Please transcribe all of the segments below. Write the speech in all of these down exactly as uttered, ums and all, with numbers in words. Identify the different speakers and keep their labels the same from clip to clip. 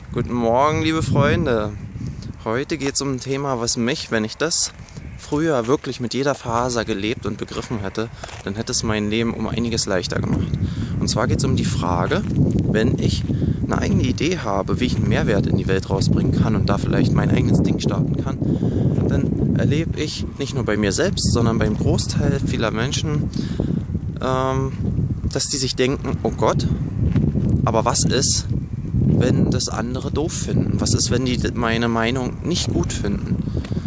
Speaker 1: Guten Morgen, liebe Freunde. Heute geht es um ein Thema, was mich, wenn ich das früher wirklich mit jeder Faser gelebt und begriffen hätte, dann hätte es mein Leben um einiges leichter gemacht. Und zwar geht es um die Frage, wenn ich eine eigene Idee habe, wie ich einen Mehrwert in die Welt rausbringen kann und da vielleicht mein eigenes Ding starten kann, dann erlebe ich nicht nur bei mir selbst, sondern beim Großteil vieler Menschen, ähm, dass die sich denken, oh Gott, aber was ist, wenn das andere doof finden? Was ist, wenn die meine Meinung nicht gut finden?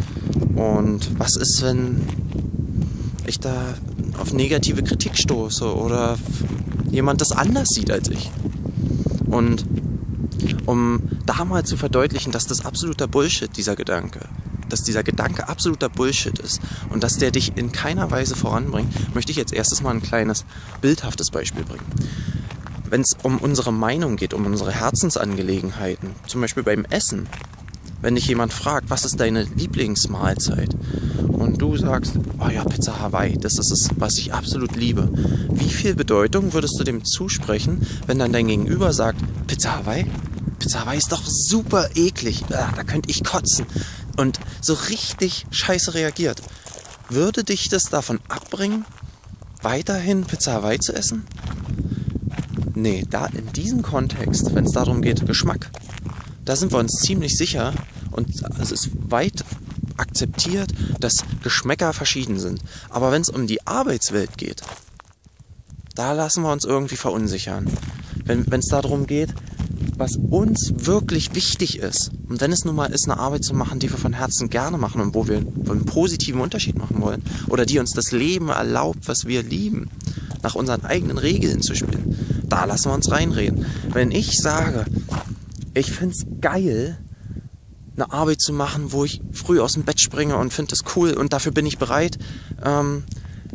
Speaker 1: Und was ist, wenn ich da auf negative Kritik stoße oder jemand das anders sieht als ich? Und um da mal zu verdeutlichen, dass das absoluter Bullshit, dieser Gedanke, dass dieser Gedanke absoluter Bullshit ist und dass der dich in keiner Weise voranbringt, möchte ich jetzt erstes mal ein kleines bildhaftes Beispiel bringen. Wenn es um unsere Meinung geht, um unsere Herzensangelegenheiten, zum Beispiel beim Essen, wenn dich jemand fragt, was ist deine Lieblingsmahlzeit? Und du sagst, oh ja, Pizza Hawaii, das ist es, was ich absolut liebe. Wie viel Bedeutung würdest du dem zusprechen, wenn dann dein Gegenüber sagt, Pizza Hawaii? Pizza Hawaii ist doch super eklig, ah, da könnte ich kotzen. Und so richtig scheiße reagiert. Würde dich das davon abbringen, weiterhin Pizza Hawaii zu essen? Nee, da in diesem Kontext, wenn es darum geht, Geschmack, da sind wir uns ziemlich sicher und es ist weit akzeptiert, dass Geschmäcker verschieden sind. Aber wenn es um die Arbeitswelt geht, da lassen wir uns irgendwie verunsichern. Wenn es darum geht, was uns wirklich wichtig ist, und wenn es nun mal ist, eine Arbeit zu machen, die wir von Herzen gerne machen und wo wir einen positiven Unterschied machen wollen, oder die uns das Leben erlaubt, was wir lieben, nach unseren eigenen Regeln zu spielen, da lassen wir uns reinreden. Wenn ich sage, ich finde es geil, eine Arbeit zu machen, wo ich früh aus dem Bett springe und finde das cool und dafür bin ich bereit, ähm,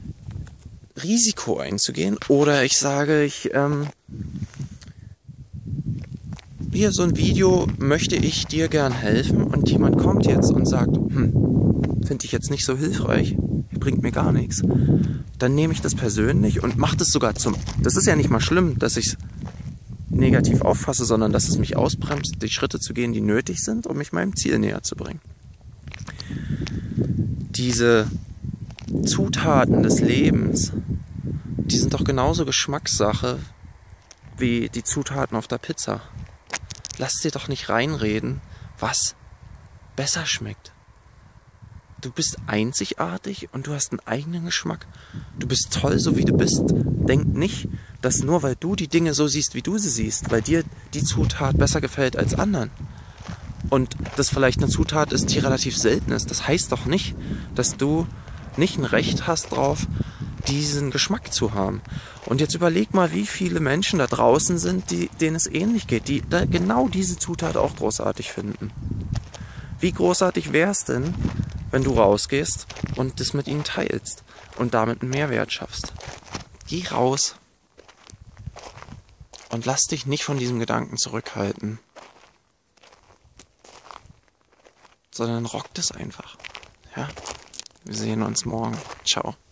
Speaker 1: Risiko einzugehen. Oder ich sage, ich ähm, hier so ein Video, möchte ich dir gern helfen und jemand kommt jetzt und sagt, hm, finde ich jetzt nicht so hilfreich, bringt mir gar nichts. Dann nehme ich das persönlich und mache das sogar zum... Das ist ja nicht mal schlimm, dass ich es negativ auffasse, sondern dass es mich ausbremst, die Schritte zu gehen, die nötig sind, um mich meinem Ziel näher zu bringen. Diese Zutaten des Lebens, die sind doch genauso Geschmackssache wie die Zutaten auf der Pizza. Lass dir doch nicht reinreden, was besser schmeckt. Du bist einzigartig und du hast einen eigenen Geschmack. Du bist toll, so wie du bist. Denk nicht, dass nur weil du die Dinge so siehst, wie du sie siehst, weil dir die Zutat besser gefällt als anderen und das vielleicht eine Zutat ist, die relativ selten ist, das heißt doch nicht, dass du nicht ein Recht hast drauf, diesen Geschmack zu haben. Und jetzt überleg mal, wie viele Menschen da draußen sind, die, denen es ähnlich geht, die da genau diese Zutat auch großartig finden. Wie großartig wäre es denn, wenn du rausgehst und das mit ihnen teilst und damit einen Mehrwert schaffst? Geh raus und lass dich nicht von diesem Gedanken zurückhalten, sondern rock das einfach. Ja? Wir sehen uns morgen. Ciao.